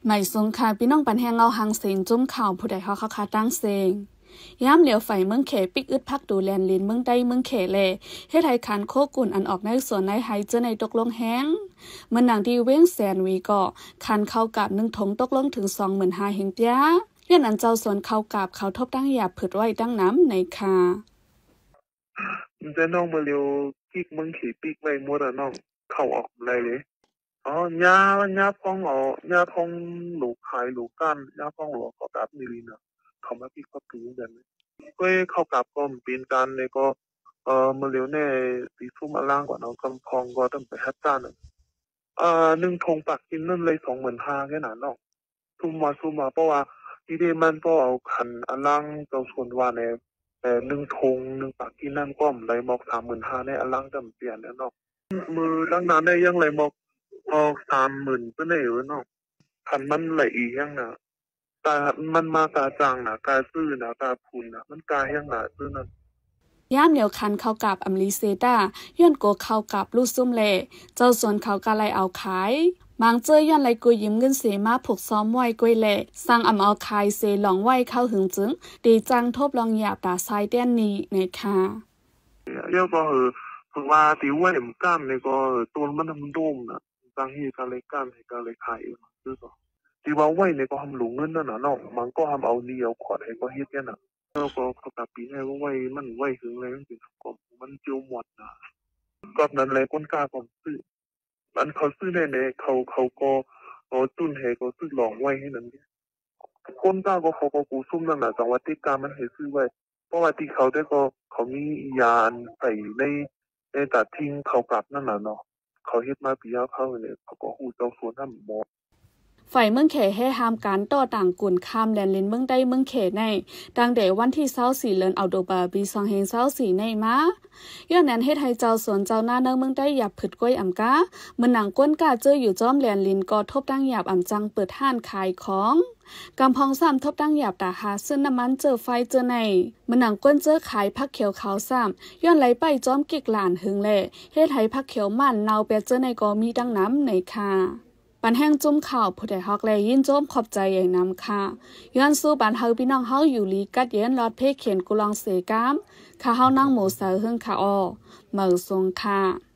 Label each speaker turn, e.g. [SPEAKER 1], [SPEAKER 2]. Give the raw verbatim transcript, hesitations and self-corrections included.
[SPEAKER 1] หมายสงคาพี่น้องปันแหงเงาหางเสียงจุ้มข่าวผู้ใดเขาเขาคาตั้งเสียงย้ำเหลียวไฟเมืองเขปิกอึดพักดูแลนลินเมืองใดเมืองเขเลเฮ็ดให้ขันโคกุนอันออกในส่วนในหายเจอในตกลงแห้งเมื่อนางที่เว้งแสนวีก็ขันเข้ากับหนึ่งถงตกลงถึงสองหมื่นห้าเฮงเตียย้อนอันเจ้าส่วนเข้ากับเขาทบตั้งหยาบผืดไว้ตั้งน้ำในคา
[SPEAKER 2] มันจะน้องมาเร็วกิ๊กเมืองเขปิกไว้หมดอ่ะน้องเข้าออกอะไรเลยอ๋อยายาพองอ๋อยาพองหลูกขายหลูกก้านยาพองหลูกก็กับมิลินอ่ะเขามาพี่ก็ถือกันก็เข้ากับก็เป็นการเลยก็เออมาเร็วเนี่ยตีซุ่มอล่างกว่าน้องกำพองก็ต้องไปฮัตจ้าหนึ่งเอ่อหนึ่งทงปักกินนั่นเลยสองหมื่นห้าแค่นั้นน้องซุ่มมาซุ่มมาเพราะว่าที่เดมันก็เอาขันอล่างเจ้าส่วนว่าเนี่ยแต่หนึ่งทงหนึ่งปักกินนั่นก็เลยมอกสามหมื่นห้าในอล่างจำเปลี่ยนแล้วน้องมือตั้งนานได้ยังเลยมอกออกสามหมื่นก็ได้อยู่เนาะคันมันไหลอีกยังนะแต่มันมากาจางนะกาซื่อนะกาพูนนะมันกายังหนาซื่อนั่น
[SPEAKER 1] ย่ามเหนียวคันเข้ากับอัมลีเซตาย้อนโกเข้ากับลูกซุ่มเล่เจ้าส่วนเขากาไลเอาขายบางเจอย้อนไลกุยยิ้มเงินเสียมาผูกซ้อมไว้กุยเล่สร้างอำเอาขายเสหลองไว้เข้าหึงจึงดีจังทบลองหยาบตาซ้ายเต้นนี้ในค่ะ
[SPEAKER 2] เรียกก็คือคือว่าตีว่าเอ็มก้ามเนี่ยก็ตัวมันทำโดมนะบางทีการเลยก้ามให้การเลยขายคือก็ที่ว่าไว้เนี่ยก็ทำหลงเงินนั่นน่ะน้องมันก็ทำเอาเดียวขอดให้ก็เฮ็ดเนี่ยน่ะแล้วก็เขาตัดปีให้ว่าไว้มันไว้ถึงเลยมันเป็นก็มันเจียวหมดนะก็นั้นเลยคนกล้าก็ซื้ออันเขาซื้อเนี่ยเขาเขาก็เอาตุนให้ก็ซื้อหลองไว้ให้นั่นเนี่ยคนกล้าก็เขาก็กูซุ่มนั่นน่ะจังหวัดที่การมันให้ซื้อไว้เพราะว่าที่เขาได้ก็เขามียาใส่ในในตัดทิ้งเขากลับนั่นน่ะเนาะเขาเฮ็ดมาปีแล้วเขาเนี่ยเขาก็ฮู้เจ้าส่วนนั้นหมด
[SPEAKER 1] ฝ่ายเมืองเขให้ห้ามการต่อต่างกุนข้ามแดนลินเมืองใดเมืองเขในดังเดวันที่เศร้าสี่เลินเอาโดบาปีสองเฮงเศร้าสี่ในมาย้อนนั้นเฮ็ดให้เจ้าสวนเจ้าหน้าเนื้อเมืองใดหยับผึดก้อยอ่ำกาเมื่อหนังก้นกาเจออยู่จ้อมแดนลินก็ทบตั้งหยาบอ่ำจังเปิดห้านขายของกำพองซ้ำทบตั้งหยาบตาหาซึ่งน้ำมันเจอไฟเจอในเมื่อหนังก้นเจอขายพักเขียวขาวซ้ำย้อนไหลไปจ้อมกิกหลานหึงเล่เฮ็ดให้พักเขียวมันเนาเปียเจอในก็มีดังน้ำในค่ะปันแห้งจุ่มข่าวผู้ใดฮอกแลยินโจมขอบใจใหญ่นำค่ะย้อนสู้ปันเฮาพี่น้องเฮาอยู่ลีกัดเย็นรอดเพเขียนกุลองเสกามข้าเฮานั่งหมูเสือหึ่งค่ะออเมือทรงค่ะ